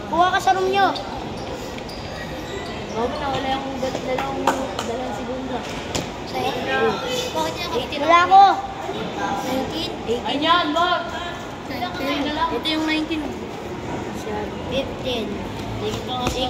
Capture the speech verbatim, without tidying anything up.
Kuha ka sa room nyo. Oo, na wala akong dalawang dalawang segundo. Sa'yo? Bakit niya eighteen? Wala ko. nineteen? eighteen? Ayan, Bob! Ito yung nineteen. fifteen. Dito kasi